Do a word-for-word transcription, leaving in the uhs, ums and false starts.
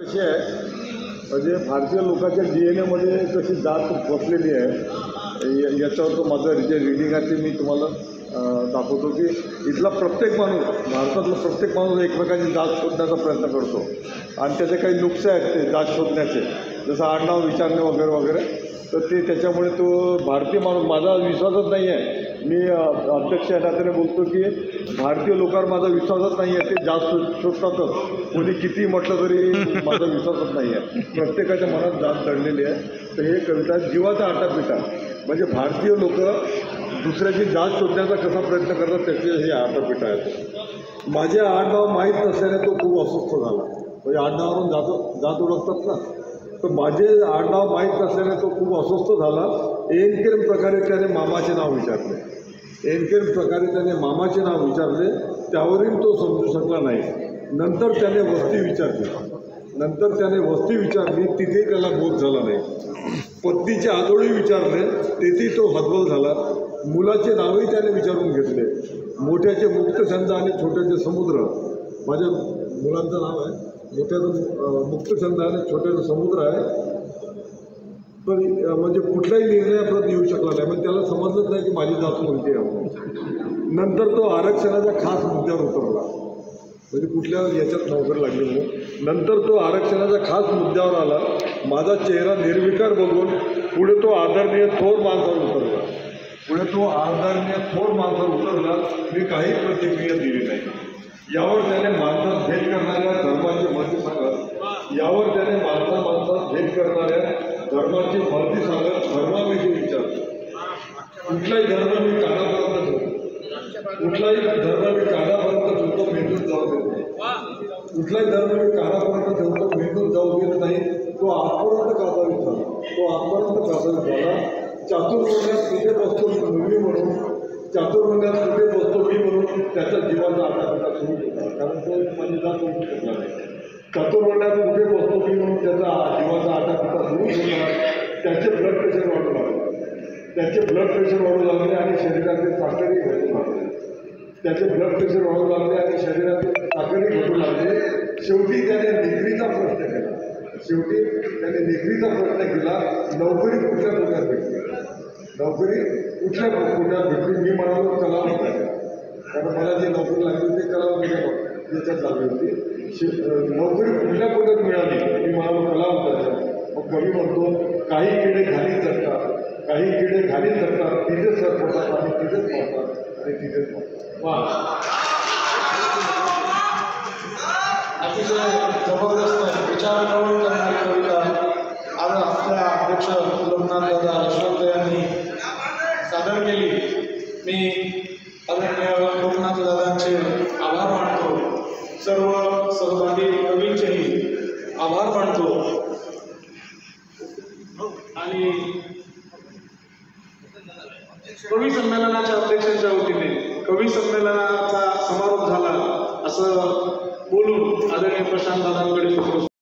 कशी आहे म्हणजे भारतीय लोकांच्या डी एन एमध्ये कशी जात बसलेली आहे याच्यावर तो माझं जे रिडिंग आहे ते मी तुम्हाला दाखवतो की इथला प्रत्येक माणूस भारतातला प्रत्येक माणूस एकमेकांची जात शोधण्याचा प्रयत्न करतो आणि त्याचे काही नुकसे आहेत ते जात शोधण्याचे जसं आडनाव विचारणे वगैरे वगैरे तर ते त्याच्यामुळे तो भारतीय माणूस माझा विश्वासच नाही आहे. मी अध्यक्ष या नात्याने बोलतो की भारतीय लोकांवर माझा विश्वासच नाही आहे. ते जात शोधतातच कोणी किती म्हटलं तरी माझा विश्वासच नाही आहे. प्रत्येकाच्या मनात जात दडलेली आहे. तर हे कविता जीवाचा आटापिटा म्हणजे भारतीय लोक दुसऱ्याची जात शोधण्याचा कसा प्रयत्न करतात त्याचे हे आटापिटा आहेत. माझे आडनाव माहीत नसल्याने तो खूप अस्वस्थ झाला. म्हणजे आडनावावरून जात जात ओळखतात ना तर माझे आडनाव माहीत नसल्याने तो खूप अस्वस्थ झाला. एनकेन प्रकारे त्याने मामाचे नाव विचारले. एनकेन प्रकारे त्याने मामाचे नाव विचारले. त्यावरील तो समजू शकला नाही. नंतर त्याने वस्ती विचारली नंतर त्याने वस्ती विचारली तिथे त्याला बोध झाला नाही. पत्नीचे आजोळी विचारले तेथे तो हतबल झाला. मुलाचे नावही त्याने विचारून घेतले. मोठ्याचे मुक्तछंद आणि छोट्याचे समुद्र माझ्या मुलांचं नाव आहे. मोठ्याचं मुक्तछंद आणि छोट्याचं समुद्र आहे. पण म्हणजे कुठल्याही निर्णयाप्रत येऊ शकला नाही. म्हणजे त्याला समजलंच नाही की माझी जात कोणती आहे. नंतर तो आरक्षणाच्या खास मुद्द्यावर उतरला. म्हणजे कुठल्या याच्यात नोकरी लागली म्हणून नंतर तो आरक्षणाच्या खास मुद्द्यावर आला. माझा चेहरा निर्विकार बघून पुढे तो आदरणीय थोर माणसावर उतरला. पुढे तो आदरणीय थोर माणसावर उतरला. मी काही प्रतिक्रिया दिली नाही. यावर त्याने माणसात भेट करणाऱ्या धर्माची महती सांगत यावर त्याने माणसा माणसात भेट करणाऱ्या धर्माची महती सांगत धर्माविषयी विचारतो. कुठलाही धर्म मी कानापर्यंत ठेवतो. कुठलाही धर्म मी कानापर्यंत ठेवतो मेंदूत जाऊ देत नाही. कुठलाही धर्म मी कानापर्यंत ठेवतो मेंदूत जाऊ देत नाही. तो आजपर्यंत कासावीस झाला. तो आजपर्यंत कासावीस झाला. चातुर्वर्ण्यात कुठे बसतो मी म्हणून चातुर्वर्ण्यात कुठे बसतो मी म्हणून त्याच्या जीवाचा आटापिटा सुरू केला. कारण तो माझी जात ओळखू शकला नाही. चातुर्वर्ण्यात कुठे बसतो मी म्हणून त्याचा जीवाचा आटापिटा सुरू केला. त्याचे ब्लड प्रेशर वाढू लागले. त्याचे ब्लड प्रेशर वाढू लागले आणि शरीरातील साखरही घटू लागले. त्याचे ब्लड प्रेशर वाढू लागले आणि शरीरातील साखरही घटू लागले. शेवटी त्याने नोकरीचा प्रश्न केला. शेवटी त्याने नोकरीचा प्रश्न केला. नोकरी कुठल्या पुण्यात भेटली. नोकरी कुठल्या पुण्यात भेटली. मी म्हणालो कलाम होता. कारण मला जी नोकरी लागली होती कलाम याच्यात लागली होती. नोकरी कुठल्या पुण्यात मिळाली. मी म्हणालो कलाम होता. मग कवी म्हणतो काही किडे खाली चढतात काही किडे खाली चढतात तिथेच सर पडतात आणि तिथेच पडतात आणि तिथेच पडतात. वा अतिशय जबरदस्त विचार प्रवण करणारी कविता आज आपल्या अध्यक्ष लोकनाथ दादा यशवंत यांनी सादर केली. मी आदरणीय लोकनाथ दादांचे आभार मानतो. सर्व सहभागी कवींचेही आभार मानतो. आणि कवी संमेलनाच्या अध्यक्षांच्या वतीने कवी संमेलनाचा समारोप झाला असं बोलून आदरणीय प्रशांत दादांकडे